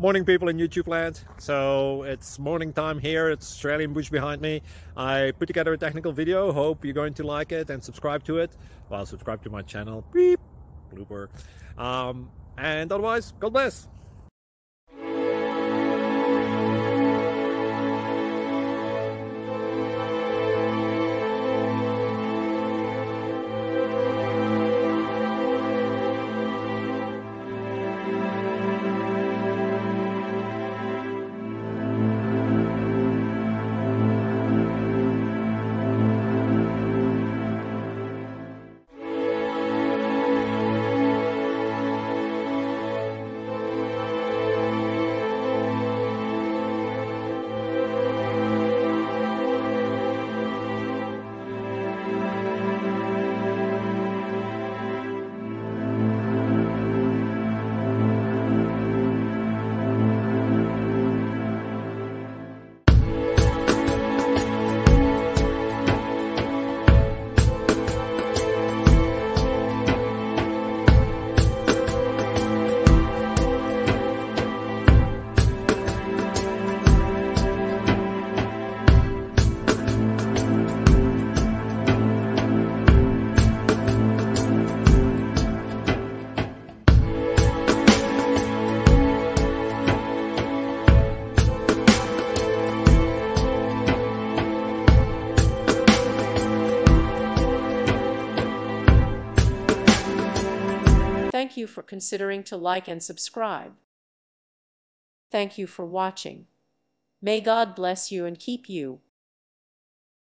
Morning, people in YouTube land. So it's morning time here. It's Australian bush behind me. I put together a technical video. Hope you're going to like it and subscribe to it. Well, subscribe to my channel. Beep. Blooper. And otherwise, God bless. Thank you for considering to like and subscribe. Thank you for watching. May God bless you and keep you.